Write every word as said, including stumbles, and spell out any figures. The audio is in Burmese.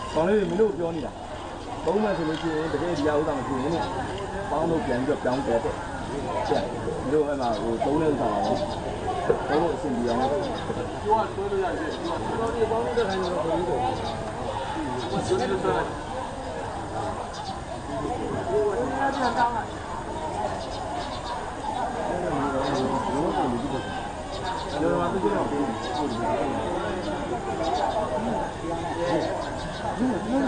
ကောင်းလေးမင်းတို့ပြောနေတာသုံးမှဆိုလို့ရှိရင်တကယ်ဒီဟာဥစ္စာမဖြစ်ဘူးနဲ့ပေါင်းလို့ပြန်ပြီးပြောင်းတယ်တဲ့ချက်မင်းတို့အဲ့မှာဟိုသုံးတဲ့ဥစ္စာပါတော့သုံးလို့အဆင်ပြေအောင်ပြောရဆွဲလို့ရတယ်ပြောဒီပေါင်းလို့တဲ့ခိုင်းတော့ဘယ်လိုလဲ我手里都说了。我他这样当了。有吗？这就要给你。